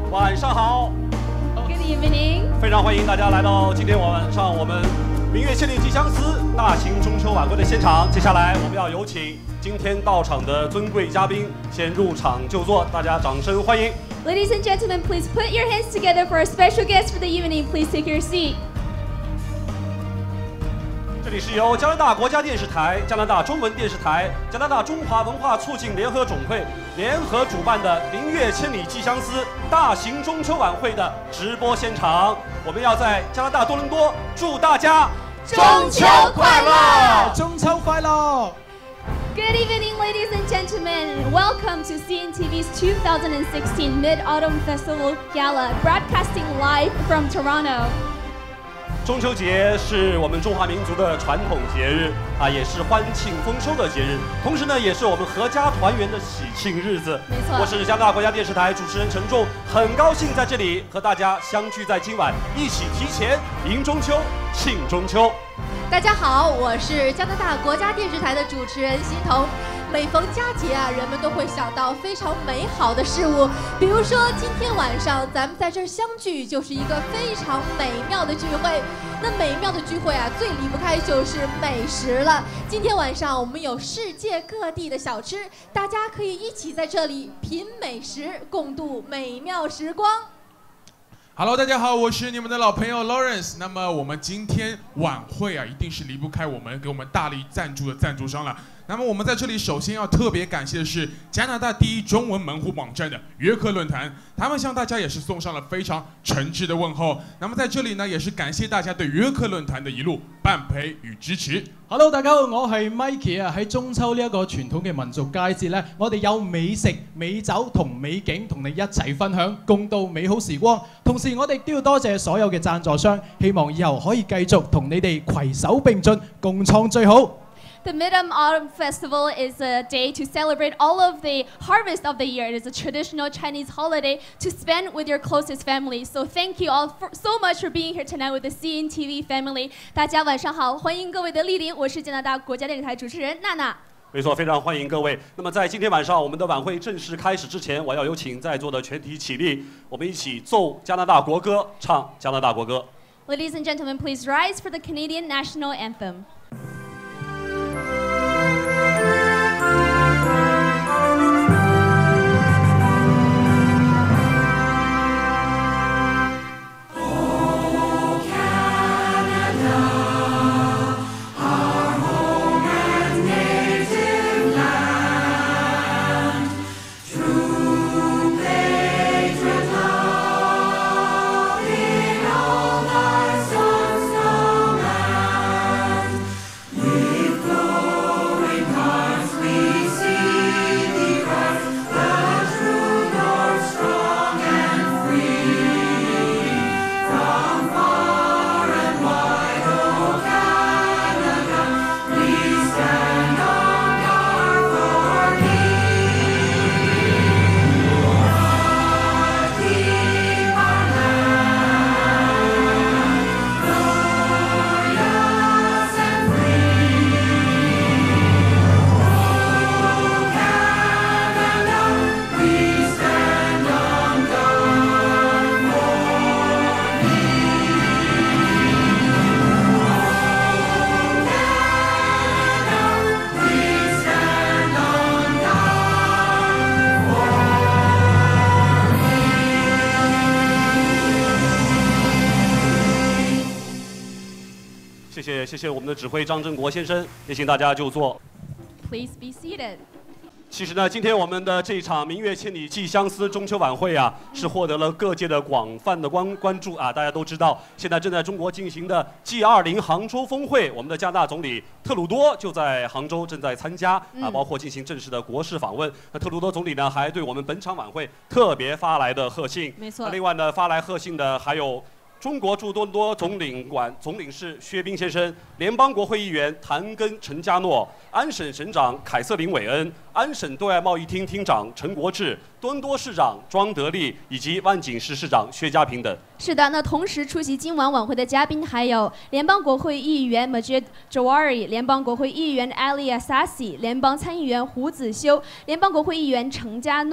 晚上好。 Good evening。 非常欢迎大家来到今天晚上我们明月千里寄相思大型中秋晚会的现场。接下来我们要有请今天到场的尊贵嘉宾先入场就座，大家掌声欢迎。 Ladies and gentlemen, please put your hands together for our special guest for the evening. Please take your seat. 这里是由加拿大国家电视台、加拿大中文电视台、加拿大中华文化促进联合总会联合主办的“明月千里寄相思”大型中秋晚会的直播现场。我们要在加拿大多伦多祝大家中秋快乐！ 中秋快乐！ Good evening, ladies and gentlemen. Welcome to CNTV's 2016 Mid-Autumn Festival Gala, broadcasting live from Toronto. 中秋节是我们中华民族的传统节日啊，也是欢庆丰收的节日，同时呢，也是我们阖家团圆的喜庆日子。 没错， 我是加拿大国家电视台主持人陈重，很高兴在这里和大家相聚在今晚，一起提前迎中秋、庆中秋。 大家好，我是加拿大国家电视台的主持人欣彤。每逢佳节啊，人们都会想到非常美好的事物，比如说今天晚上咱们在这儿相聚，就是一个非常美妙的聚会。那美妙的聚会啊，最离不开就是美食了。今天晚上我们有世界各地的小吃，大家可以一起在这里品美食，共度美妙时光。 Hello， 大家好，我是你们的老朋友 Lawrence。那么我们今天晚会啊，一定是离不开我们给我们大力赞助的赞助商了。那么我们在这里首先要特别感谢的是加拿大第一中文门户网站的约克论坛，他们向大家也是送上了非常诚挚的问候。那么在这里呢，也是感谢大家对约克論壇嘅一路伴陪與支持。 Hello， 大家好，我係 Mikey 啊！喺中秋呢一個傳統嘅民族佳節咧，我哋有美食、美酒同美景同你一齊分享，共度美好時光。同時，我哋都要多謝所有嘅贊助商，希望以後可以繼續同你哋攜手並進，共創最好。 The Mid-Autumn Festival is a day to celebrate all of the harvest of the year. It is a traditional Chinese holiday to spend with your closest family. So thank you all so much for being here tonight with the CNTV family. 大家晚上好，欢迎各位的莅临，我是加拿大国家电视台主持人娜娜。 没错，非常欢迎各位。那么在今天晚上我们的晚会正式开始之前，我要有请在座的全体起立，我们一起奏加拿大国歌，唱加拿大国歌。 Ladies and gentlemen, please rise for the Canadian National Anthem. 谢谢我们的指挥张振国先生，也请大家就坐。 Please be seated. 其实呢，今天我们的这场“明月千里寄相思”中秋晚会啊，是获得了各界的广泛的关注啊。大家都知道，现在正在中国进行的 G20 杭州峰会，我们的加拿大总理特鲁多就在杭州正在参加啊，包括进行正式的国事访问。那特鲁多总理呢，还对我们本场晚会特别发来的贺信。 没错。 另外呢，发来贺信的还有中国驻多伦多总领事薛斌先生、联邦国会议员谭根、陈家诺、安省省长凯瑟琳·韦恩、安省对外贸易厅厅长陈国志、多伦多市长庄德利以及万锦市市长薛家平等。 是的，那同时出席今晚晚会的嘉宾还有联邦国会议员 Majid Jawari、联邦国会议员 Ali Assasi、联邦参议员胡子修、联邦国会议员程家诺。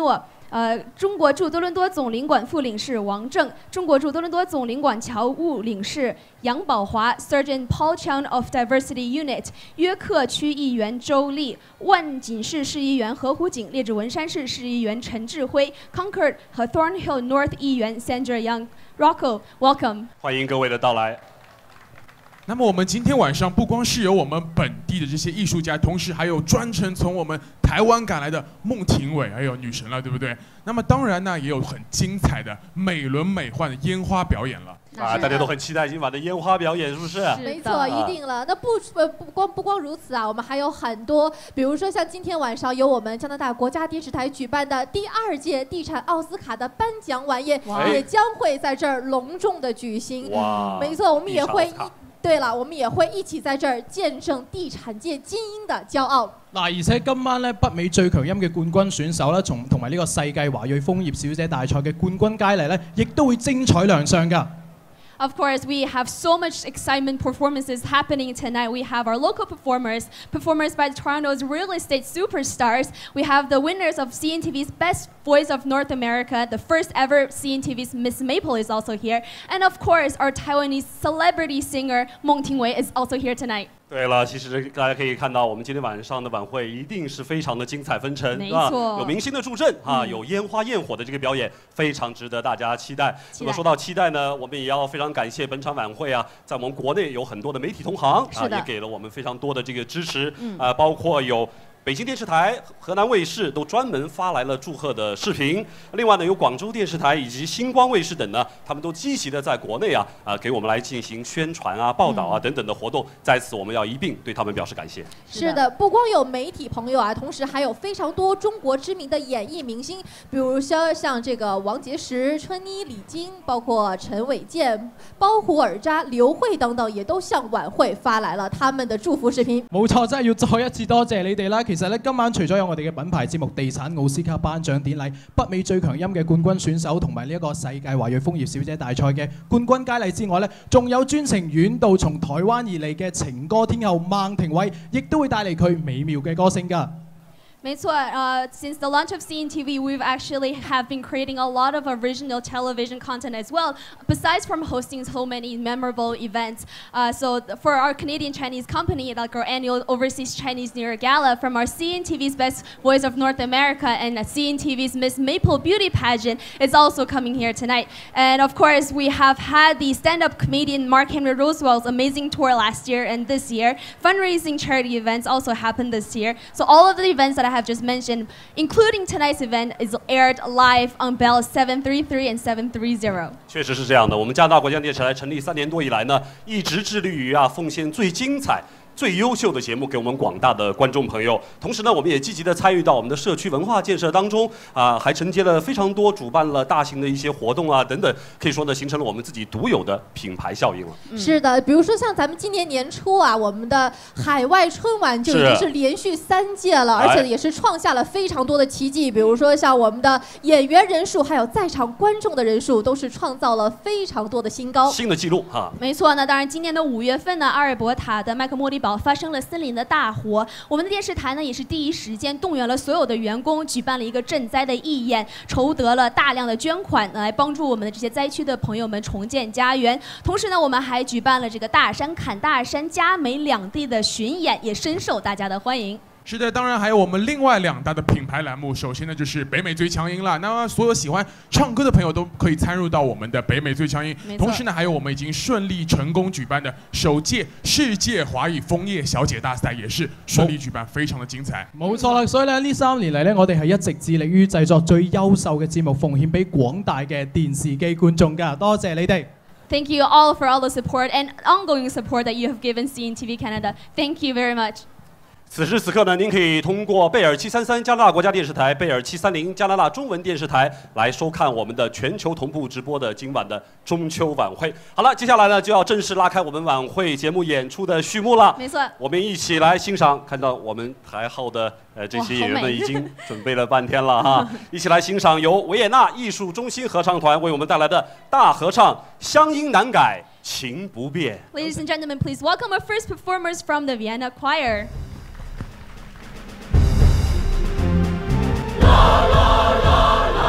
中国驻多伦多总领馆副领事王正，中国驻多伦多总领馆侨务领事杨宝华 ，Sergeant Paul Chang of Diversity Unit， 约克区议员周丽，万锦市市议员何虎景，列治文山市市议员陈志辉 ，Concord 和 Thornhill North 议员 Sandra Young。Rocco，welcome。 欢迎各位的到来。 那么我们今天晚上不光是有我们本地的这些艺术家，同时还有专程从我们台湾赶来的孟庭苇，还有女神了，对不对？那么当然呢，也有很精彩的美轮美奂的烟花表演了。 啊，大家都很期待今晚的烟花表演，是不是？ 没错，一定了。那不光如此啊，我们还有很多，比如说像今天晚上有我们加拿大国家电视台举办的第2届地产奥斯卡的颁奖晚宴，也将会在这儿隆重的举行。 哇！ 没错，我们也會。 對啦，我們也會一起在這兒見證地產界精英的驕傲。 嗱，而且今晚咧北美最強音嘅冠軍選手咧，同埋呢個世界華裔楓葉小姐大賽嘅冠軍佳麗咧，亦都會精彩亮相㗎。 Of course, we have so much excitement performances happening tonight. We have our local performers by Toronto's real estate superstars. We have the winners of CNTV's Best Voice of North America. The first ever CNTV's Miss Maple is also here. And of course, our Taiwanese celebrity singer Meng Tingwei is also here tonight. 对了，其实大家可以看到，我们今天晚上的晚会一定是非常的精彩纷呈， 没错， 有明星的助阵啊，有烟花焰火的这个表演，非常值得大家期待。那么说到期待呢，我们也要非常感谢本场晚会啊，在我们国内有很多的媒体同行啊，也给了我们非常多的这个支持，包括有。 北京电视台、河南卫视都专门发来了祝贺的视频。另外呢，有广州电视台以及星光卫视等呢，他们都积极的在国内给我们来进行宣传啊、报道啊等等的活动。在此，我们要一并对他们表示感谢。 是的，不光有媒体朋友啊，同时还有非常多中国知名的演艺明星，比如说像这个王杰石、春妮、李菁，包括陈伟健、包胡尔扎、刘慧等等，也都向晚會發來了他們的祝福視頻。 冇錯，真係要再一次多謝你哋啦！其實咧，今晚除咗有我哋嘅品牌節目《地產奧斯卡頒獎典禮》、北美最強音嘅冠軍選手同埋呢一個世界華裔楓葉小姐大賽嘅冠軍佳麗之外咧，仲有專程遠道從台灣而嚟嘅情歌天后孟庭苇，亦都會帶嚟佢美妙嘅歌聲㗎。 沒錯, since the launch of CNTV, we've actually have been creating a lot of original television content as well, besides from hosting so many memorable events. So for our Canadian Chinese company, like our annual Overseas Chinese New Year Gala, from our CNTV's Best Voice of North America and CNTV's Miss Maple Beauty Pageant is also coming here tonight. And of course, we have had the stand-up comedian Mark Henry Roosevelt amazing tour last year and this year. Fundraising charity events also happened this year. So all of the events that I have just mentioned, including tonight's event, is aired live on Bell 733 and 730. 确实是这样的，我们加拿大国家电视台成立3年多以来呢，一直致力于奉献最精彩。 最优秀的节目给我们广大的观众朋友，同时呢，我们也积极的参与到我们的社区文化建设当中还承接了非常多，主办了大型的一些活动等等，可以说呢，形成了我们自己独有的品牌效应了。 是的，比如说像咱们今年年初我们的海外春晚就已经是连续3届了，而且也是创下了非常多的奇迹。比如说像我们的演员人数，还有在场观众的人数，都是创造了非常多的新高， 新的纪录哈。 没错，那当然，今年的5月份呢，阿尔伯塔的麦克莫利堡发生了森林的大火，我们的电视台呢也是第一时间动员了所有的员工，举办了一个赈灾的义演，筹得了大量的捐款，来帮助我们的这些灾区的朋友们重建家园。同时呢，我们还举办了这个大山砍大山、加美两地的巡演，也深受大家的欢迎。 是的，当然还有我们另外2大的品牌栏目。首先呢，就是北美最强音啦。那么所有喜欢唱歌的朋友都可以参入到我们的北美最强音。同时呢，还有我们已经顺利成功舉辦的首屆世界華裔楓葉小姐大賽，也是順利舉辦，非常的精彩。 冇錯啦，所以咧呢3年嚟咧，我哋係一直致力於製作最優秀嘅節目，奉獻俾廣大嘅電視機觀眾㗎。多謝你哋。 Thank you all for all the support and ongoing support that you have given CNTV Canada. Thank you very much. 此时此刻呢，您可以通过贝尔733加拿大国家电视台、贝尔730加拿大中文电视台来收看我们的全球同步直播的今晚的中秋晚会。好了，接下来呢就要正式拉开我们晚会节目演出的序幕了。 没错， 我们一起来欣赏，看到我们台后的这些演员们已经准备了半天了哈，一起来欣赏由维也纳艺术中心合唱团为我们带来的大合唱《乡音难改情不变》。 Ladies and gentlemen, please welcome our first performers from the Vienna Choir. La la la la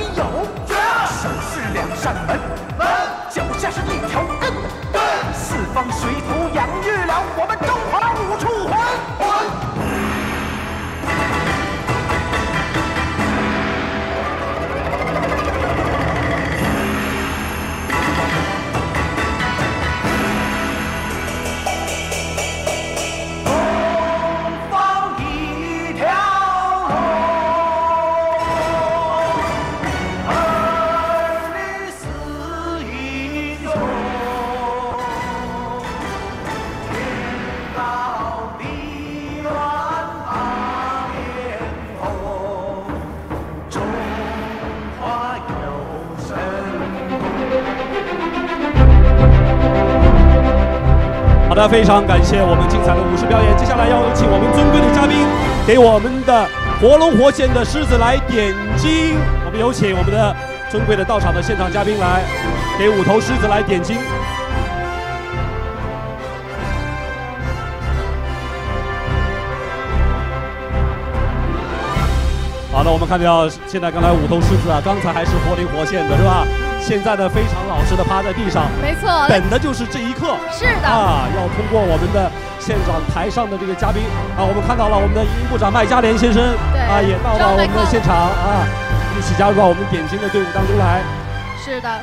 有，手是两扇门，脚下是一条根，四方水土养育了我们中华武术魂。 好的，非常感谢我们精彩的武术表演。接下来要有请我们尊贵的嘉宾，给我们的活龙活现的狮子来点睛。我们有请我们的尊贵的到场的现场嘉宾来，给五头狮子来点睛。好的，我们看到现在刚才五头狮子啊，刚才还是活灵活现的，是吧？现在呢，非常老实的趴在地上， 没错， 等的就是这一刻。 是的啊，要通过我们的现场台上的这个嘉宾啊，我们看到了我们的营部长麦嘉莲先生啊，也到了我们的现场啊，一起加入到我们点睛的队伍当中来。 是的。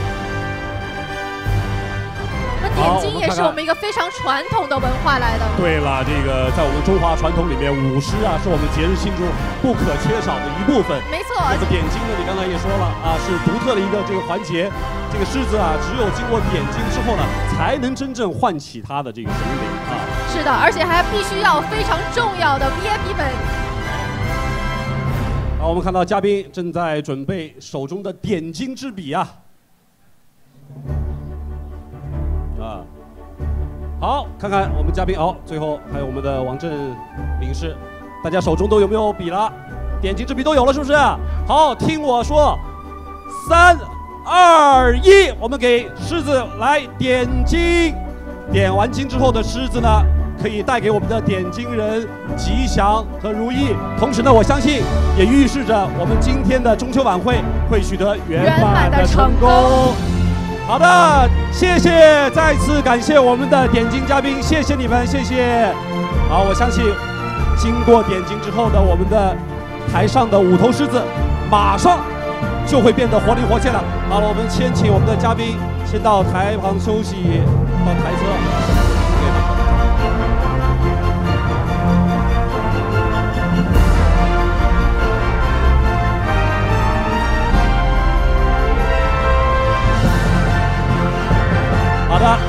点睛也是我们一个非常传统的文化来的。 对了，这个在我们中华传统里面，舞狮啊是我们节日庆祝不可缺少的一部分。 没错。 这个点睛呢，你刚才也说了啊，是独特的一个这个环节。这个狮子啊，只有经过点睛之后呢，才能真正唤起它的这个神灵啊。 是的，而且还必须要非常重要的 VIP 们。 好，我们看到嘉宾正在准备手中的点睛之笔啊。好，看看我们嘉宾哦，最后还有我们的王震领事，大家手中都有没有笔了？点睛之笔都有了，是不是？好，听我说，3、2、1，我们给狮子来点睛。点完睛之后的狮子呢，可以带给我们的点睛人吉祥和如意。同时呢，我相信也预示着我们今天的中秋晚会会取得圆满的成功。好的，谢谢，再次感谢我们的点睛嘉宾，谢谢你们，谢谢。好，我相信经过点睛之后的我们的台上的五头狮子，马上就会变得活灵活现了。好了，我们先请我们的嘉宾先到台旁休息，到台侧。好的，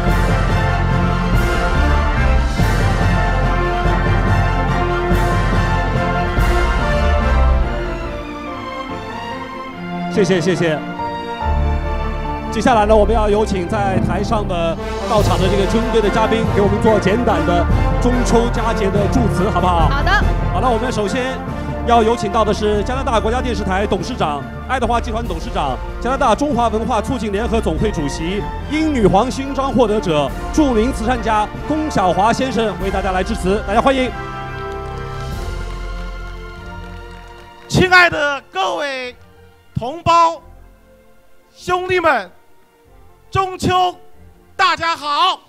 谢谢谢谢。接下来呢，我们要有请在台上的到场的这个尊贵的嘉宾，给我们做简短的中秋佳节的祝词，好不好？ 好的。 好了，我们首先要有请到的是加拿大国家电视台董事长、爱德华集团董事长、加拿大中华文化促进联合总会主席、英女皇勋章获得者、著名慈善家龚晓华先生为大家来致辞，大家欢迎。 亲爱的各位同胞、兄弟们，中秋大家好！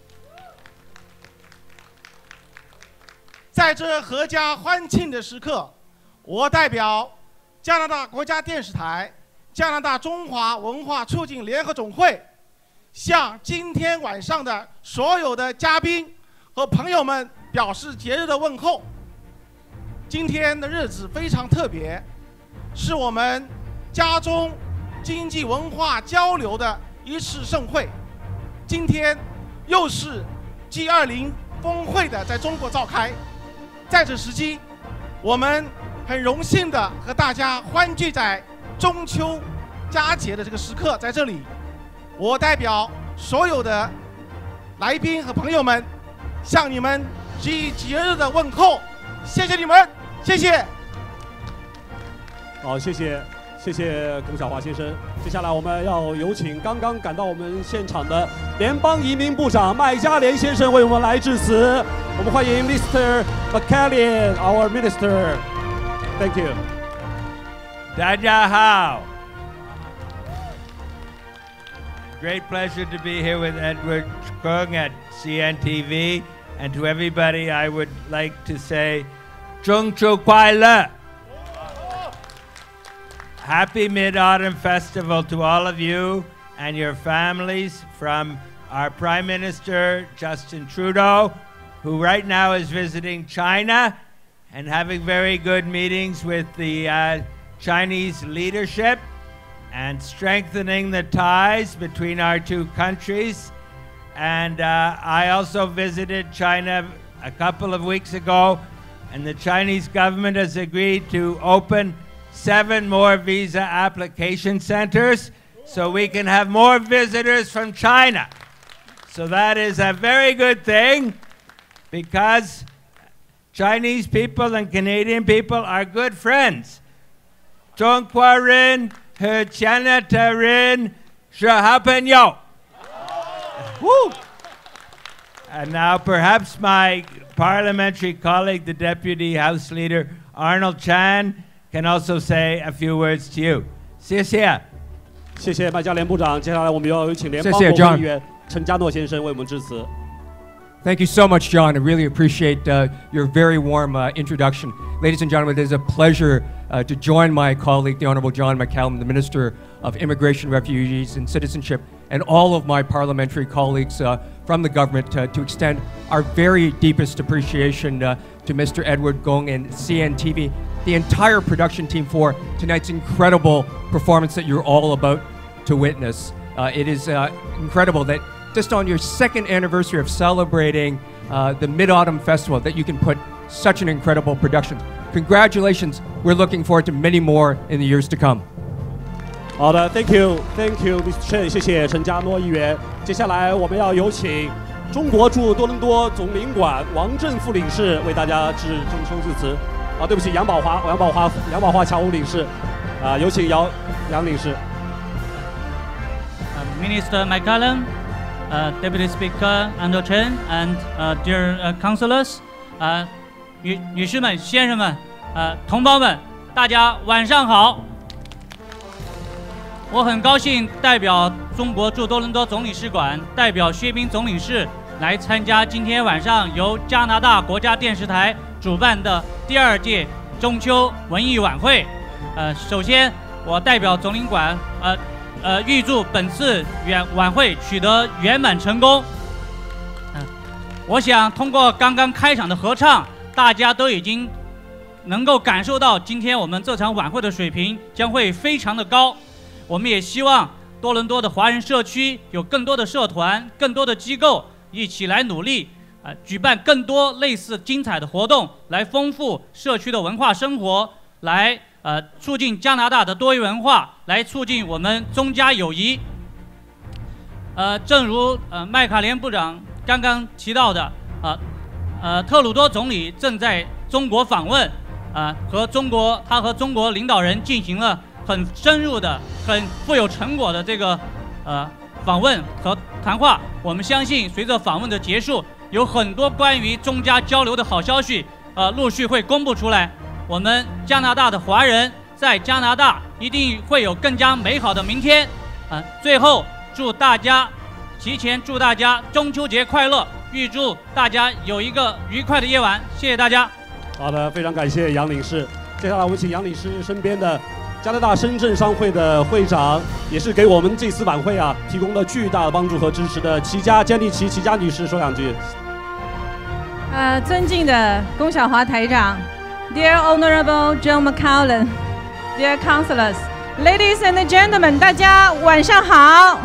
在这阖家欢庆的时刻，我代表加拿大国家电视台、加拿大中华文化促进联合总会，向今天晚上的所有的嘉宾和朋友们表示节日的问候。今天的日子非常特别，是我们家中经济文化交流的一次盛会。今天又是 G20 峰会的在中国召开，在此时机，我们很荣幸的和大家欢聚在中秋佳节的这个时刻，在这里，我代表所有的来宾和朋友们，向你们给予节日的问候，谢谢你们，谢谢。 好，谢谢。谢谢龚晓华先生。接下来我们要有请刚刚赶到我们现场的联邦移民部长麦嘉莲先生为我们来致辞。我们欢迎 Mr. McCallion, our Minister. Thank you. 大家好. Great pleasure to be here with Edward Kung at CNTV. And to everybody, I would like to say, 中秋快乐. Happy Mid-Autumn Festival to all of you and your families from our Prime Minister, Justin Trudeau, who right now is visiting China and having very good meetings with the Chinese leadership and strengthening the ties between our two countries. And I also visited China a couple of weeks ago, and the Chinese government has agreed to open 7 more visa application centers so we can have more visitors from China. So that is a very good thing because Chinese people and Canadian people are good friends. 中国人和加拿大人是好朋友. Woo! And now perhaps my parliamentary colleague, the Deputy House Leader Arnold Chan, can also say a few words to you. 谢谢. 谢谢麦嘉莲部长。接下来我们要有请联邦国会议员陈嘉诺先生为我们致辞。 Thank you so much, John. I really appreciate your very warm introduction. Ladies and gentlemen, it is a pleasure to join my colleague, the Honourable John McCallum, the Minister of Immigration, Refugees and Citizenship, and all of my parliamentary colleagues from the government to extend our very deepest appreciation to Mr. Edward Kung and CNTV, the entire production team for tonight's incredible performance that you're all about to witness. It is incredible that just on your 2nd anniversary of celebrating the Mid-Autumn Festival that you can put such an incredible production. Congratulations. We're looking forward to many more in the years to come. 好的 ，Thank you，Mr. Chen， 谢谢陈嘉诺议员。接下来我们要有请中国驻多伦多总领馆王振副领事为大家致中秋致辞。对不起，杨宝华侨务领事，有请杨领事。 Minister McCallum, Deputy Speaker Arnold Chan, and dear councillors, 女士们、先生们、同胞们，大家晚上好。我很高兴代表中国驻多伦多总领事馆，代表薛斌总领事来参加今天晚上由加拿大国家电视台主办的第2届中秋文艺晚会。首先我代表总领馆预祝本次晚会取得圆满成功。我想通过刚刚开场的合唱，大家都已经能够感受到今天我们这场晚会的水平将会非常的高。我们也希望多伦多的华人社区有更多的社团、更多的机构一起来努力，举办更多类似精彩的活动，来丰富社区的文化生活，来促进加拿大的多元文化，来促进我们中加友谊。正如麦卡莲部长刚刚提到的，特鲁多总理正在中国访问，他和中国领导人进行了很深入的、很富有成果的这个访问和谈话。我们相信，随着访问的结束，有很多关于中加交流的好消息，陆续会公布出来。我们加拿大的华人在加拿大一定会有更加美好的明天。最后提前祝大家中秋节快乐，预祝大家有一个愉快的夜晚。谢谢大家。 好的，非常感谢杨领事。接下来我们请杨领事身边的加拿大深圳商会的会长，也是给我们这次晚会提供了巨大的帮助和支持的齐家坚立琪齐家女士说2句。 尊敬的龚小华台长 ，Dear Honorable John McCallum, Dear Councillors, Ladies and Gentlemen， 大家晚上好。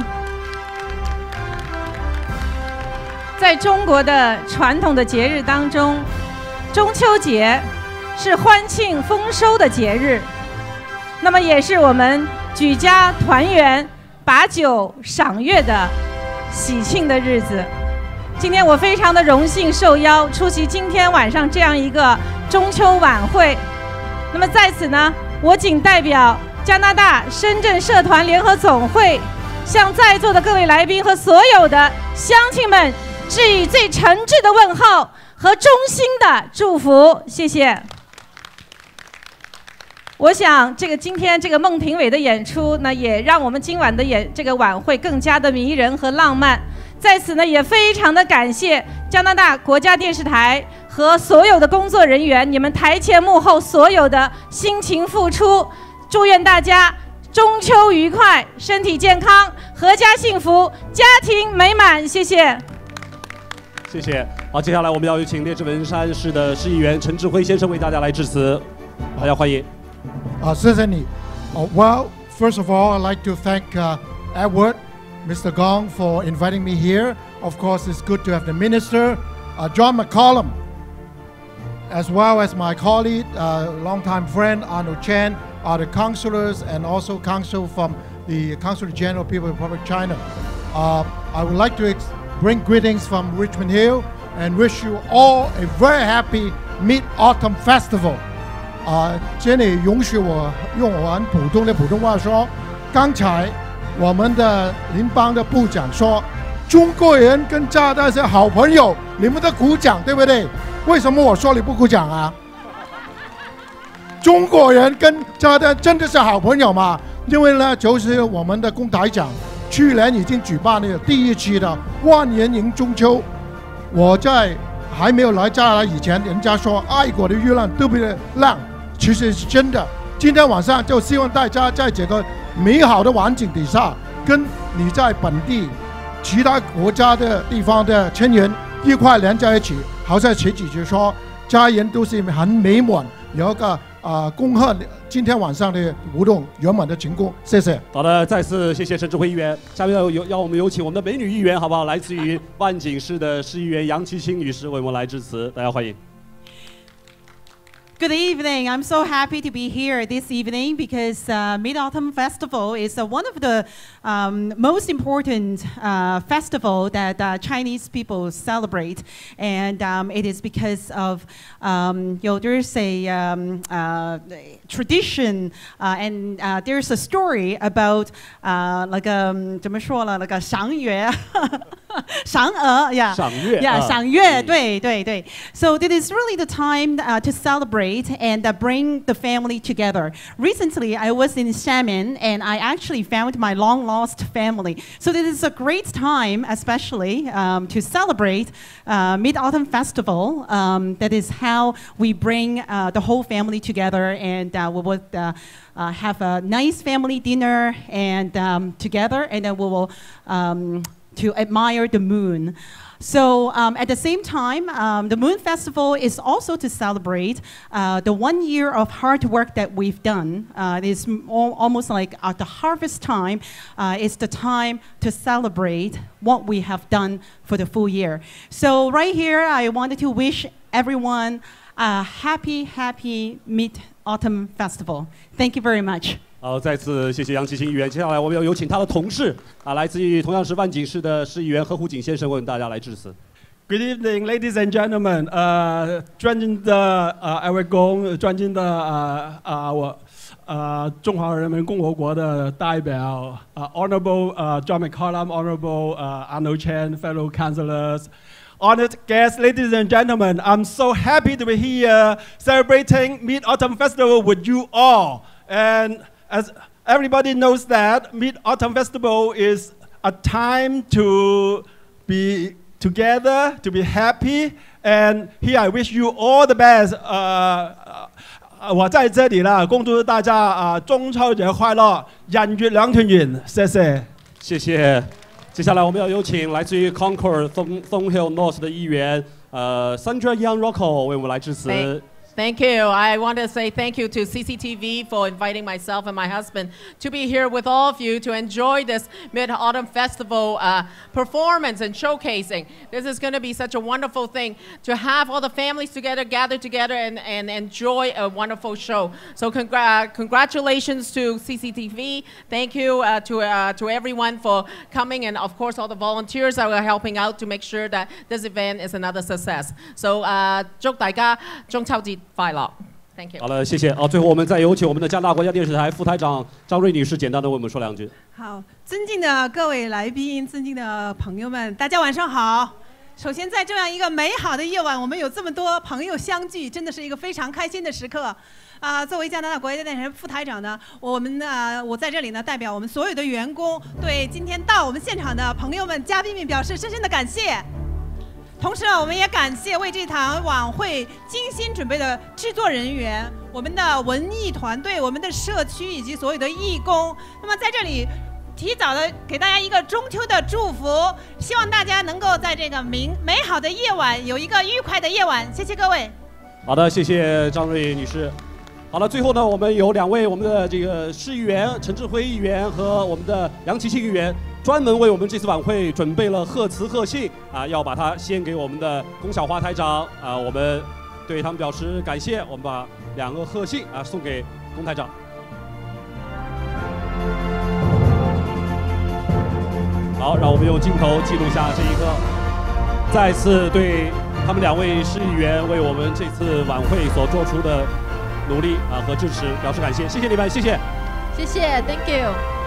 在中国的传统的节日当中，中秋节是欢庆丰收的节日。那么也是我们举家团圆、把酒赏月的喜庆的日子。今天我非常的荣幸受邀出席今天晚上这样一个中秋晚会。那么在此呢，我仅代表加拿大深圳社团联合总会，向在座的各位来宾和所有的乡亲们致以最诚挚的问候和衷心的祝福。谢谢。 我想今天这个孟庭苇的演出呢，也让我们今晚的这个晚会更加的迷人和浪漫。在此呢，也非常的感谢加拿大国家电视台和所有的工作人员，你们台前幕后所有的辛勤付出。祝愿大家中秋愉快，身体健康，阖家幸福，家庭美满。谢谢。 谢谢。好，接下来我们要有请列治文山市的市议员陈志辉先生为大家来致辞，大家欢迎。 谢谢你。Well, first of all, I'd like to thank Edward, Mr. Gong, for inviting me here. Of course, it's good to have the minister, John McCallum, as well as my colleague, longtime friend Arnold Chan, the councillors, and also council from the Consulate General People's Republic of China. I would like to bring greetings from Richmond Hill and wish you all a very happy Mid-Autumn Festival. 这里容许我用我很普通的普通话说，刚才我们的邻邦的部长说，中国人跟加拿大是好朋友，你们的鼓掌对不对？为什么我说你不鼓掌啊？中国人跟加拿大真的是好朋友嘛？因为呢，就是我们的龚台长去年已经举办了第1期的万人迎中秋。我在还没有来加拿大以前，人家说爱国的月亮特别的亮，其实是真的。今天晚上就希望大家在这个美好的环境底下，跟你在本地其他国家的地方的亲人一块连在一起，好像琪琪就说，家人都是很美满，有一个恭贺今天晚上的活动圆满的成功。谢谢。 好的，再次谢谢陈志辉议员。下面要我们有请我们的美女议员，好不好？来自于万锦市的市议员杨琪清女士为我们来致辞，大家欢迎。 Good evening. I'm so happy to be here this evening because Mid-Autumn Festival is one of the most important festival that Chinese people celebrate, and it is because of there's a tradition and there's a story about like 怎么说了，那个赏月。赏鹅 yeah 赏月 yeah 赏月对对对 so it is really the time to celebrate and bring the family together. Recently I was in Xiamen and I actually found my long lost family, so this is a great time especially to celebrate Mid-Autumn Festival. That is how we bring the whole family together, and we would have a nice family dinner and together, and then we will to admire the moon. So at the same time, the Moon Festival is also to celebrate the 1 year of hard work that we've done. It is almost like at the harvest time. It's the time to celebrate what we have done for the full year. So right here, I wanted to wish everyone a happy Mid-Autumn Festival. Thank you very much. 好，再次谢谢杨琪清议员。接下来我们要有请他的同事来自于同样是万锦市的市议员何虎景先生为大家来致辞。 Good evening, ladies and gentlemen. 尊敬的艾维公，尊敬的中华人民共和国的代表，Honorable John McCallum, Honorable Arnold Chan, fellow councillors. Honored guests, ladies and gentlemen, I'm so happy to be here celebrating Mid-Autumn Festival with you all. And as everybody knows that Mid-Autumn Festival is a time to be together, to be happy, and here I wish you all the best. 我在这里了，恭祝大家中秋节快乐，人月两团圆，谢谢。 谢谢。接下来我们要有请来自于 Concord Thornhill North 的议员Sandra Young Rocco 为我们来致辞。 Thank you. I want to say thank you to CCTV for inviting myself and my husband to be here with all of you to enjoy this Mid-Autumn Festival performance and showcasing. This is going to be such a wonderful thing to have all the families together, gather together, and enjoy a wonderful show. So congratulations to CCTV. Thank you to everyone for coming, and of course all the volunteers that are helping out to make sure that this event is another success. So 祝大家中秋節快樂 Thank you. 好了，谢谢。最后我们再有请我们的加拿大国家电视台副台长张瑞女士，简单的为我们说两句。 好，尊敬的各位来宾，尊敬的朋友们，大家晚上好。首先，在这样一个美好的夜晚，我们有这么多朋友相聚，真的是一个非常开心的时刻。 作为加拿大国家电视台副台长呢，我在这里呢，代表我们所有的员工，对今天到我们现场的朋友们、嘉宾们表示深深的感谢。同时呢，我们也感谢为这场晚会精心准备的制作人员、我们的文艺团队、我们的社区以及所有的义工。那么在这里，提早的给大家一个中秋的祝福，希望大家能够在这个美好的夜晚有一个愉快的夜晚。谢谢各位。 好的，谢谢张瑞女士。好了，最后呢，我们有2位我们的这个市议员陈志辉议员和我们的杨琪庆议员，专门为我们这次晚会准备了贺词贺信啊，要把它献给我们的龚小华台长啊，我们对他们表示感谢，我们把2个贺信啊送给龚台长。好，让我们用镜头记录下这一刻，再次对他们2位市议员为我们这次晚会所做出的努力啊和支持表示感谢，谢谢你们，谢谢， 谢谢 ，Thank you。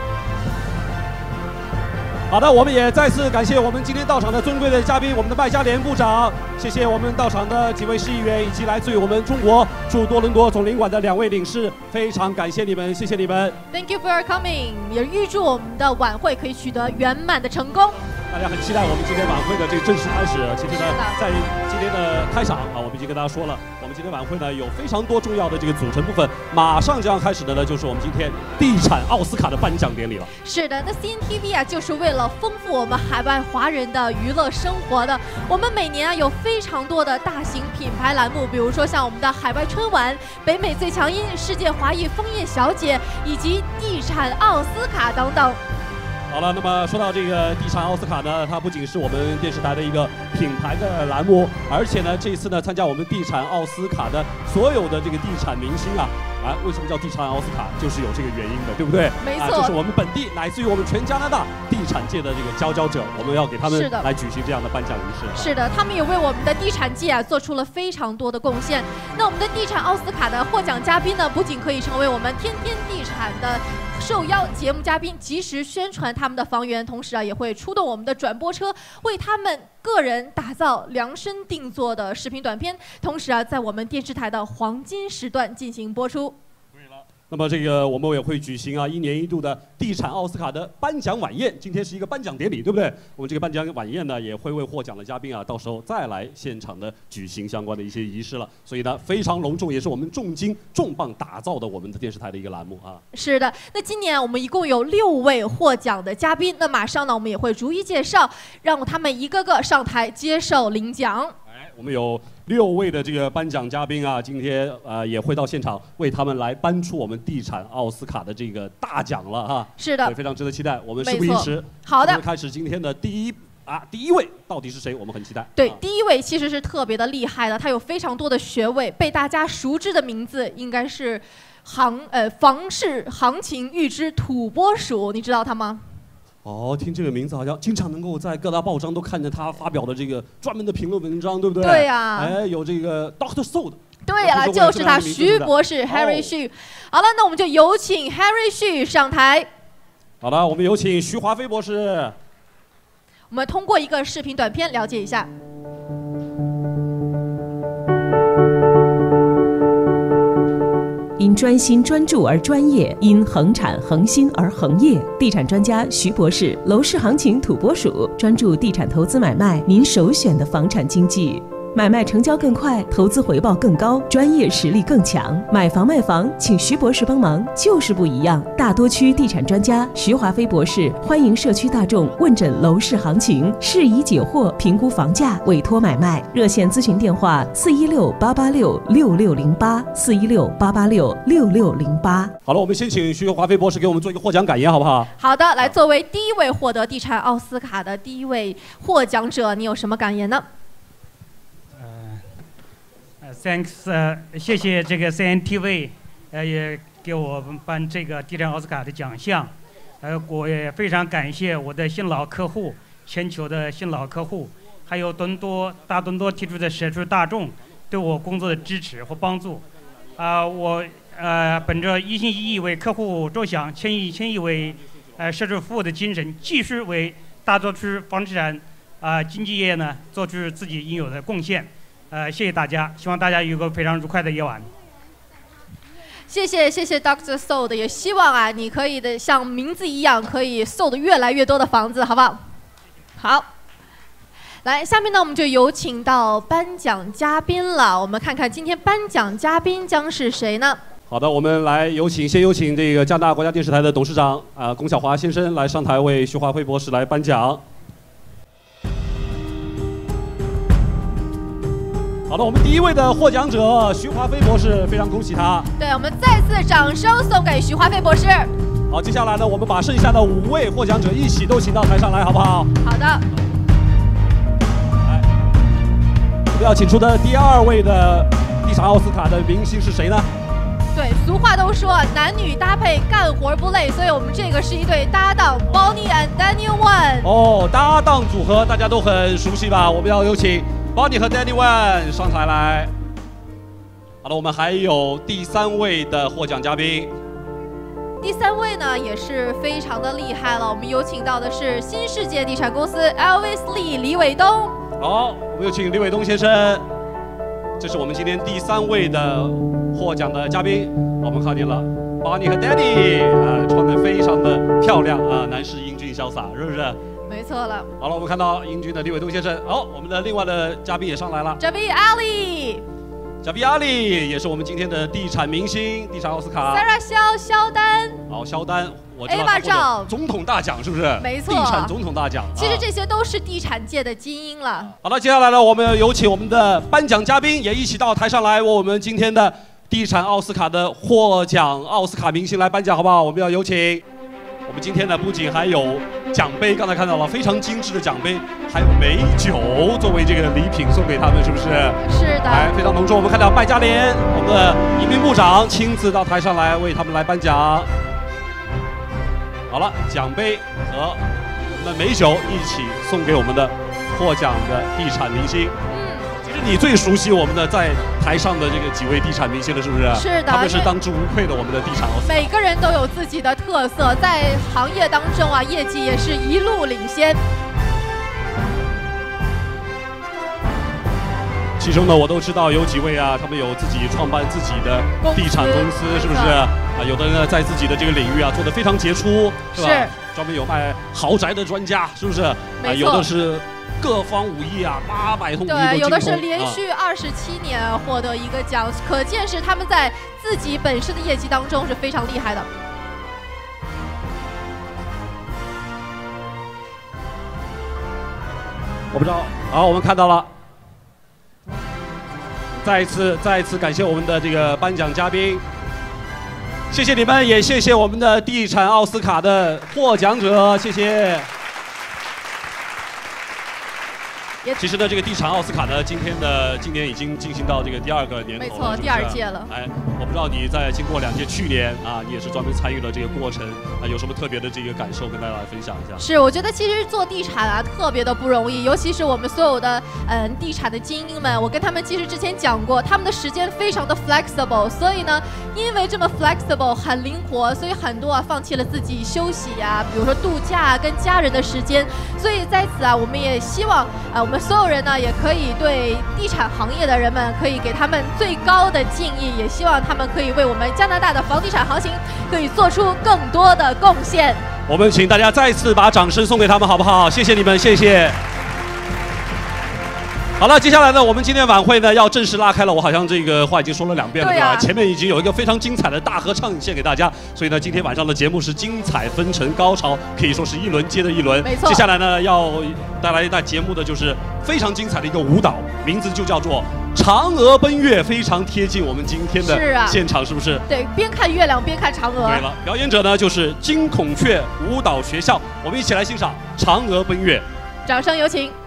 好的，我们也再次感谢我们今天到场的尊贵的嘉宾，我们的麦嘉莲部长，谢谢我们到场的几位市议员，以及来自于我们中国驻多伦多总领馆的2位领事，非常感谢你们，谢谢你们。 Thank you for your coming， 也预祝我们的晚会可以取得圆满的成功。 大家很期待我们今天晚会的这个正式开始。其实呢，在今天的开场啊，我们已经跟大家说了，我们今天晚会呢有非常多重要的这个组成部分，马上就要开始的呢，就是我们今天地产奥斯卡的颁奖典礼了。 是的，那 CNTV 啊，就是为了丰富我们海外华人的娱乐生活的。我们每年啊有非常多的大型品牌栏目，比如说像我们的海外春晚、北美最强音、世界华裔枫叶小姐以及地产奥斯卡等等。 好了，那么说到这个地产奥斯卡呢，它不仅是我们电视台的一个品牌的栏目，而且呢，这一次呢，参加我们地产奥斯卡的所有的这个地产明星啊，为什么叫地产奥斯卡，就是有这个原因的，对不对？ 没错， 这是我们本地乃至于我们全加拿大地产界的这个佼佼者，我们要给他们来举行这样的颁奖仪式。 是的，他们也为我们的地产界啊做出了非常多的贡献。那我们的地产奥斯卡的获奖嘉宾呢，不仅可以成为我们天天地产的受邀节目嘉宾，及时宣传他们的房源，同时啊也会出动我们的转播车，为他们个人打造量身定做的视频短片，同时啊在我们电视台的黄金时段进行播出。 那么这个我们也会举行1年1度的地产奥斯卡的颁奖晚宴，今天是一个颁奖典礼，对不对？我们这个颁奖晚宴呢，也会为获奖的嘉宾啊，到时候再来现场的举行相关的一些仪式了。所以呢，非常隆重，也是我们重金重磅打造的我们的电视台的一个栏目啊。 是的，那今年我们一共有6位获奖的嘉宾，那马上呢，我们也会逐一介绍，让他们一个个上台接受领奖。 我们有6位的这个颁奖嘉宾啊，今天也会到现场为他们来颁出我们地产奥斯卡的这个大奖了哈。 是的， 非常值得期待。我们事不宜迟， 好的， 开始今天的第一位到底是谁？我们很期待。 对，第一位其实是特别的厉害的，他有非常多的学位，被大家熟知的名字应该是房市行情预知土拨鼠，你知道他吗？ 哦，听这个名字好像经常能够在各大报章都看见他发表的这个专门的评论文章，对不对？ 对呀。 有这个 Dr. So 的。 对了，就是他，徐博士 Harry Xu。好了，那我们就有请 Harry Xu 上台。 好的，我们有请徐华飞博士。 我们通过一个视频短片了解一下。 因专心专注而专业，因恒产恒新而恒业。地产专家徐博士，楼市行情土拨鼠，专注地产投资买卖，您首选的房产经纪。买卖成交更快，投资回报更高，专业实力更强。买房卖房，请徐博士帮忙，就是不一样。大多区地产专家徐华飞博士，欢迎社区大众问诊楼市行情，适宜解惑，评估房价，委托买卖。热线咨询电话416-886-6608，416-886-6608。 好了，我们先请徐华飞博士给我们做一个获奖感言，好不好？ 好的，来，作为第一位获得地产奥斯卡的第一位获奖者，你有什么感言呢 ？Thanks， 谢谢这个 CNTV， 也给我们颁这个地产奥斯卡的奖项。我也非常感谢我的新老客户，全球的新老客户，还有大多伦提出的社区大众对我工作的支持和帮助。我本着一心一意为客户着想，千亿为社区服务的精神，继续为大多数房地产经纪业呢做出自己应有的贡献。谢谢大家，希望大家有个非常愉快的夜晚。 谢谢 Dr. Sold， 也希望啊你可以的像名字一样，可以sold越来越多的房子，好不好？好。来，下面呢，我们就有请到颁奖嘉宾了。我们看看今天颁奖嘉宾将是谁呢？ 好的，我们来先有请这个加拿大国家电视台的董事长龚晓华先生来上台为徐华辉博士来颁奖。好的，我们第一位的获奖者徐华飞博士，非常恭喜他。 对，我们再次掌声送给徐华飞博士。 好，接下来呢，我们把剩下的5位获奖者一起都请到台上来，好不好？ 好的。 我们要请出的第2位的地产奥斯卡的明星是谁呢？ 对，俗话都说男女搭配干活不累，所以我们这个是一对搭档 Bonnie and Daniel Wan。 哦，搭档组合大家都很熟悉吧？我们要有请 Bonnie 和 Daniel Wan 上台来。好了，我们还有第3位的获奖嘉宾。 第3位呢也是非常的厉害了，我们有请到的是新世界地产公司 Elvis Lee 李伟东。 好，我们有请李伟东先生。这是我们今天第3位的获奖的嘉宾。我们看见了 Bonnie 和 Danny 穿得非常的漂亮男士英俊潇洒，是不是？ 没错了。 好了，我们看到英俊的李伟东先生。好，我们的另外的嘉宾也上来了。 Javi Ali。 Javi Ali 也是我们今天的地产明星，地产奥斯卡。 Sarah 肖丹。 好，肖丹，我知道 Ava 赵总统大奖是不是？ 没错， 地产总统大奖。 其实这些都是地产界的精英了。 好了，接下来呢，我们有请我们的颁奖嘉宾也一起到台上来，为我们今天的地产奥斯卡的获奖奥斯卡明星来颁奖，好不好？我们要有请。我们今天呢，不仅还有奖杯，刚才看到了非常精致的奖杯，还有美酒作为这个礼品送给他们，是不是？ 是的。 非常隆重。我们看到麦嘉莲，我们的移民部长亲自到台上来为他们来颁奖。好了，奖杯和我们的美酒一起送给我们的获奖的地产明星。其实你最熟悉我们的在台上的这个几位地产明星了，是不是？ 是的， 他们是当之无愧的我们的地产奥斯卡。 每个人都有自己的特色，在行业当中啊，业绩也是一路领先。 其中呢，我都知道有几位他们有自己创办自己的地产公司，是不是？有的人呢在自己的这个领域做得非常杰出，是吧？专门有卖豪宅的专家，是不是？有的是各方武艺800通武艺都精通。 对，有的是连续27年获得一个奖，可见是他们在自己本身的业绩当中是非常厉害的。 我不知道，好，我们看到了。再一次感谢我们的这个颁奖嘉宾，谢谢你们，也谢谢我们的地产奥斯卡的获奖者，谢谢。其实呢，这个地产奥斯卡呢，今年已经进行到这个第2个年头了， 没错，第2届了。 我不知道你在经过2届，去年你也是专门参与了这个过程，有什么特别的这个感受跟大家来分享一下？ 是，我觉得其实做地产特别的不容易，尤其是我们所有的地产的精英们，我跟他们其实之前讲过，他们的时间非常的 flexible， 所以呢，因为这么 flexible 很灵活，所以很多放弃了自己休息比如说度假跟家人的时间，所以在此我们也希望我们所有人呢，也可以对地产行业的人们，可以给他们最高的敬意，也希望他们可以为我们加拿大的房地产行情可以做出更多的贡献。 我们请大家再次把掌声送给他们，好不好？谢谢你们，谢谢。好了，接下来呢，我们今天晚会呢要正式拉开了。我好像这个话已经说了2遍了，对吧？前面已经有一个非常精彩的大合唱献给大家，所以呢，今天晚上的节目是精彩纷呈，高潮可以说是一轮接着一轮。 没错。 接下来呢，要带来一档节目的就是非常精彩的一个舞蹈，名字就叫做《嫦娥奔月》，非常贴近我们今天的现场，是不是？ 对，边看月亮边看嫦娥。 对了，表演者呢就是金孔雀舞蹈学校，我们一起来欣赏《嫦娥奔月》。 掌声有请。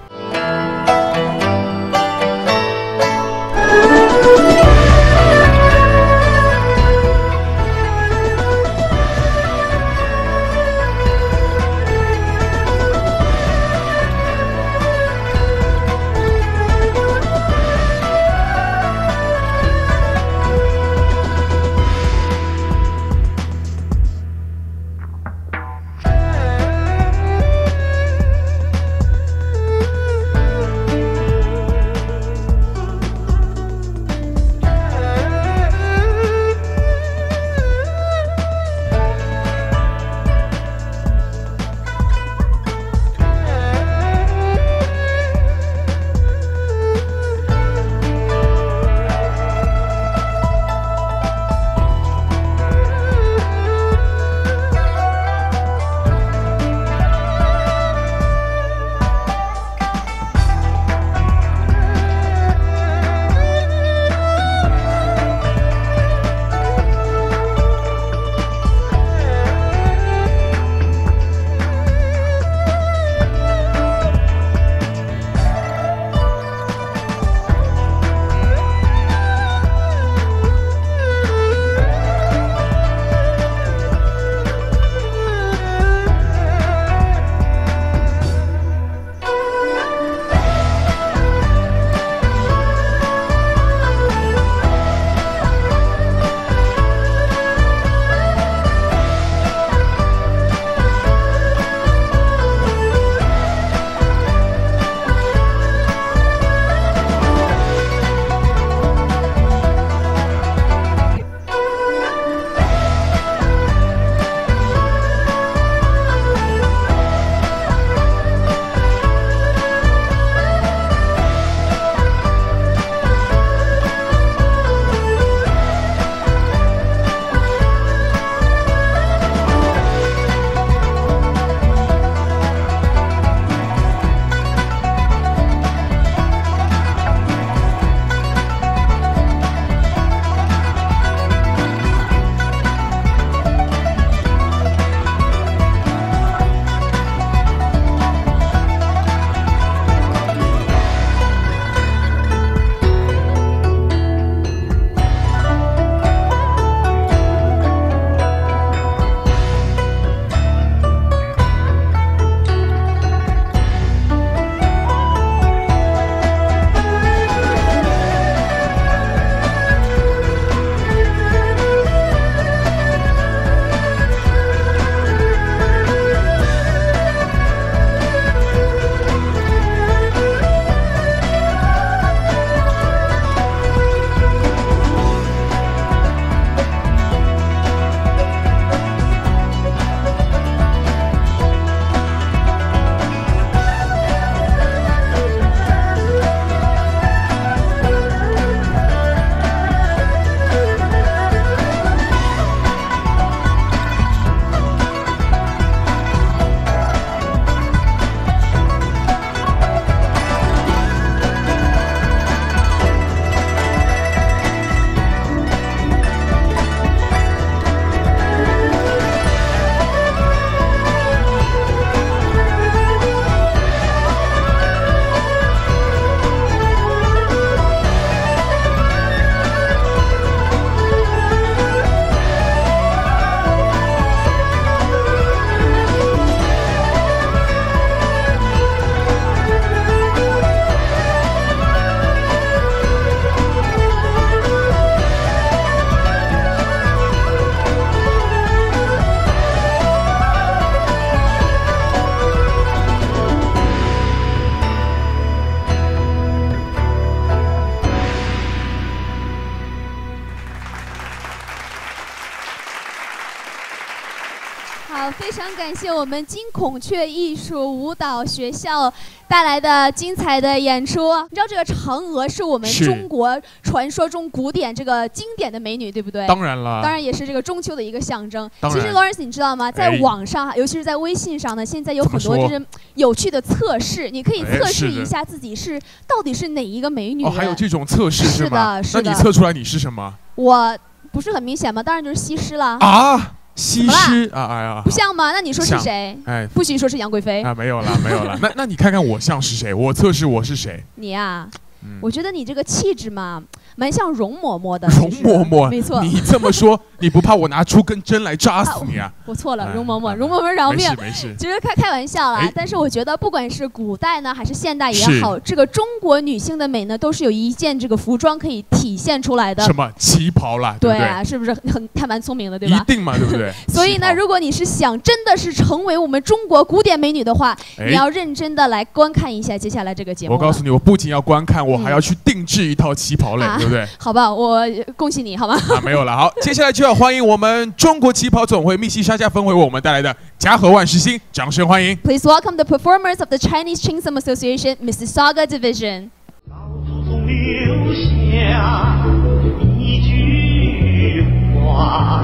感谢我们金孔雀艺术舞蹈学校带来的精彩的演出。你知道这个嫦娥是我们中国传说中古典这个经典的美女，对不对？ 当然了， 当然也是这个中秋的一个象征。 其实 Lawrence 你知道吗？在网上，尤其是在微信上呢，现在有很多就是有趣的测试，你可以测试一下自己到底是哪一个美女。 哦，还有这种测试是吗？ 是的。 那你测出来你是什么？ 我不是很明显吗？当然就是西施了。 啊？西施啊，哎呀， 不像吗？那你说是谁？ 哎， 不许说是杨贵妃啊！没有了，没有了。那你看看我像是谁？我测试我是谁？ 你呀，我觉得你这个气质嘛，蛮像容嬷嬷的。 容嬷嬷， 没错。 你这么说，你不怕我拿出根针来扎死你啊？ 我错了，容嬷嬷，容嬷嬷饶命。 没事。 其实开玩笑啦，但是我觉得不管是古代呢，还是现代也好，这个中国女性的美呢，都是有一件这个服装可以体现出来的。 什么旗袍啦？对啊，是不是还蛮聪明的，对吧？ 一定嘛，对不对？ 所以呢，如果你是想真的是成为我们中国古典美女的话，你要认真的来观看一下接下来这个节目。 我告诉你，我不仅要观看，我还要去定制一套旗袍嘞，对不对？ 好吧，我恭喜你，好吗？ 没有了，好，接下来就要欢迎我们中国旗袍总会密西沙加分会为我们带来的嘉禾万事兴，掌声欢迎。 Please welcome the performers of the Chinese Cheongsam Association, Mississauga Division. 留下一句话。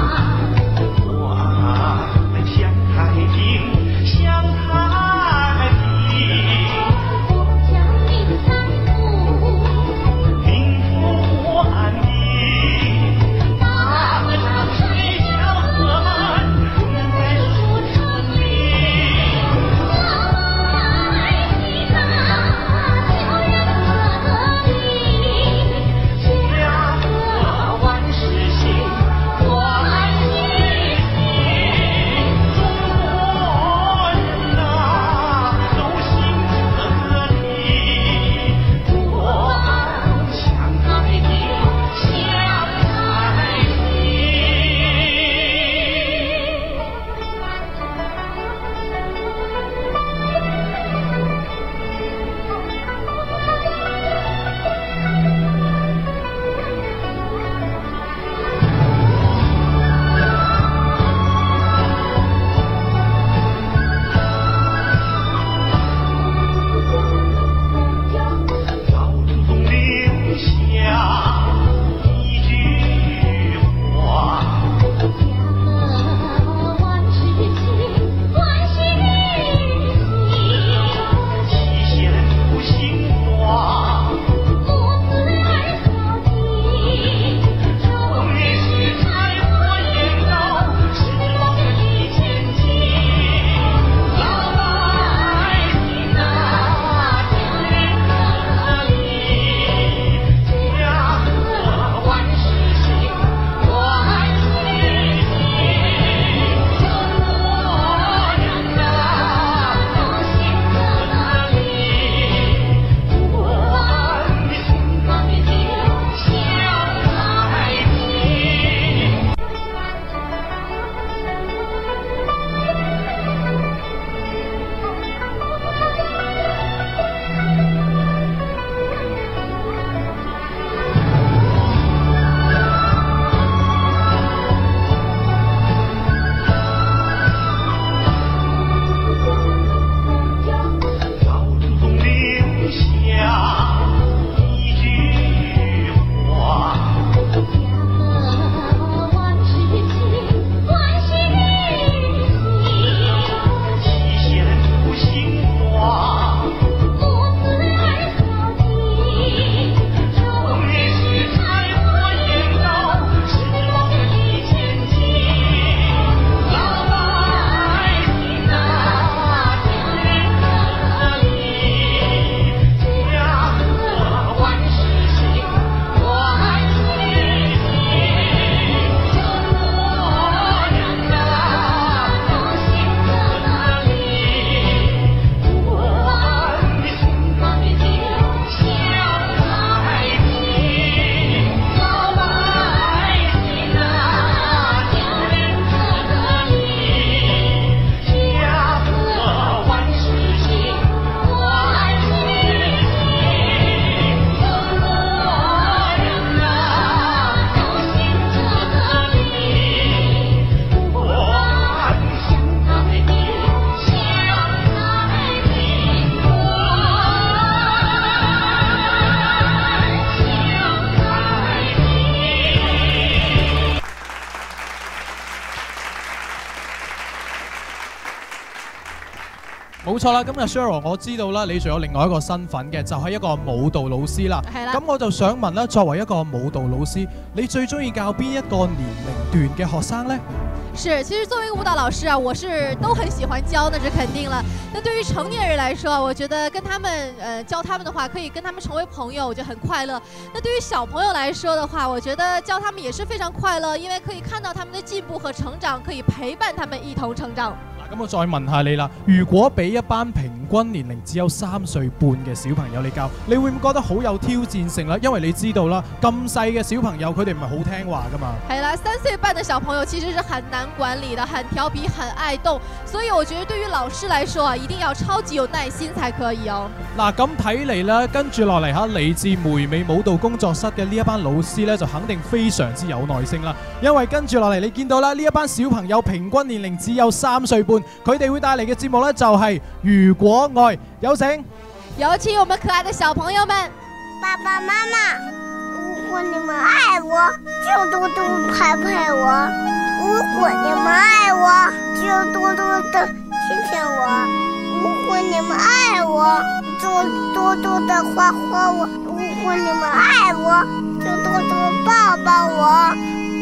向海錯啦，今日 Cheryl 我知道啦，你仲有另外一個身份嘅，就係一個舞蹈老師啦。 係啦。 咁我就想問啦，作為一個舞蹈老師，你最中意教邊一個年齡段嘅學生呢？ 是，其實作為一個舞蹈老師啊，我是都很喜歡教，那是肯定了。那對於成年人來說，我覺得跟他們教他們的話，可以跟他們成為朋友，我覺得很快樂。那對於小朋友來說的話，我覺得教他們也是非常快樂，因為可以看到他們的進步和成長，可以陪伴他們一同成長。 咁我再問下你啦，如果俾一班平均年齡只有3歲半嘅小朋友你教，你會唔會覺得好有挑戰性啦？因為你知道啦，咁細嘅小朋友佢哋唔係好聽話噶嘛。係啦，3歲半的小朋友其實是很難管理的，很調皮，很愛動，所以我覺得對於老師來說啊，一定要超級有耐心才可以哦。嗱，咁睇嚟啦，跟住落嚟嚇嚟自梅美舞蹈工作室嘅呢一班老師咧，就肯定非常之有耐性啦。因為跟住落嚟你見到啦，呢一班小朋友平均年齡只有3歲半。佢哋會帶嚟嘅節目呢，就係如果愛，有請我們可愛的小朋友們， 爸爸媽媽，如果你們愛我，就多多拍拍我；如果你們愛我，就多多的親親我；如果你們愛我，就多多的畫畫我；如果你們愛我，就多多抱抱我。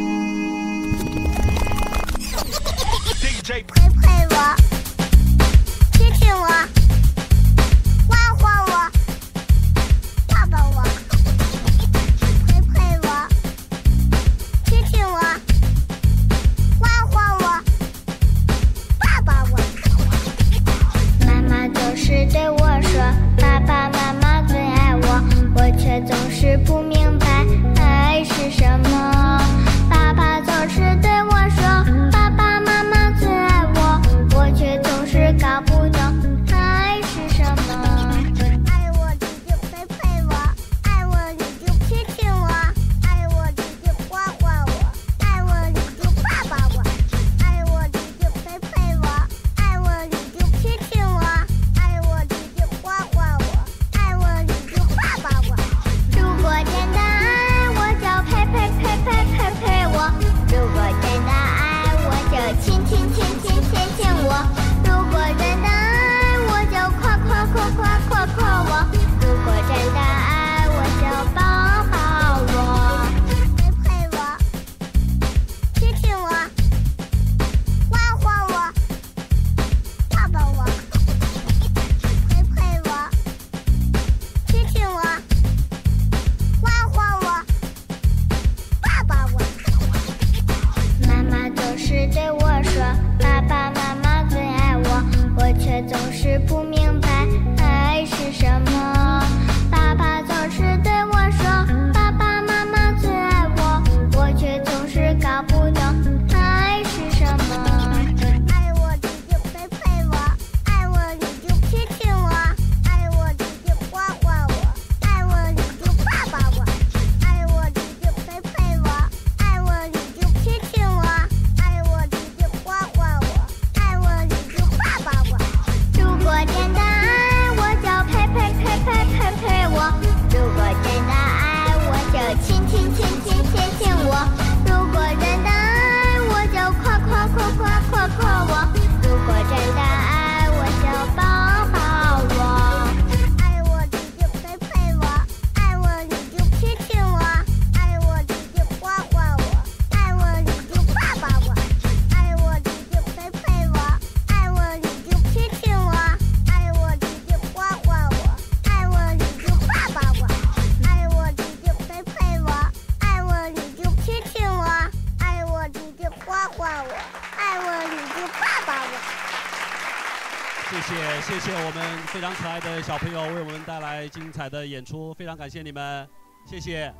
陪陪我，親親我，畫畫我，抱抱我，陪陪我，親親我，畫畫我，抱抱我。媽媽總是對我說，爸爸媽媽最愛我，我卻總是不明白愛是什麼。爸爸總是對我說，爸爸媽媽最愛我，我卻總是搞不懂愛是什麼。愛我你就陪陪我，愛我你就親親我，愛我你就畫畫我，愛我你就抱抱我，愛我你就陪陪我，愛我你就親親我，愛我你就畫畫我，愛我你就抱抱我。如果真的愛我就陪陪陪陪陪陪我，如果真的愛我就親親親親親親我，如果真的愛我就誇誇誇誇誇誇我，如果真的愛我就抱抱我，陪陪我，親親我，畫畫我，抱抱我，陪陪我，親親我，畫畫我，抱抱我。媽媽總是對我說，爸爸媽媽最愛我，我卻總是不明白愛是什麼。爸爸總是對我說，爸爸媽媽最愛我，我卻總是搞不懂愛是什麼。愛我你就陪陪我，愛我你就親親我，愛我你就畫畫我，愛我你就抱抱我，愛我你就陪陪我，愛我你就親親我，愛我你就畫畫我，愛我你就抱抱我。如果真的愛我就陪陪陪陪陪陪我，如果真的愛我就親親親親親親我，如果真的愛我就誇誇誇誇誇誇我，如果真的愛我就抱抱我。愛我你就陪陪我，愛我你就親親我，愛我你就畫畫我，愛我你就抱抱我，愛我你就陪陪我，愛我你就親親我，愛我你就畫畫我，愛我你就抱抱我，愛我你就陪陪我，愛我你就親親我，愛我你就畫畫我，愛我你就抱抱我。 謝謝我們非常可愛的小朋友為我們帶來精彩的演出，非常感謝你們，謝謝。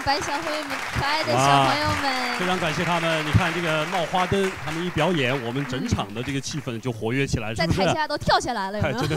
白小朋友们，可爱的小朋友们， 非常感谢他们。你看这个闹花灯，他们一表演，我们整场的这个气氛就活跃起来，是不是？ 在台下都跳起来了，有没有？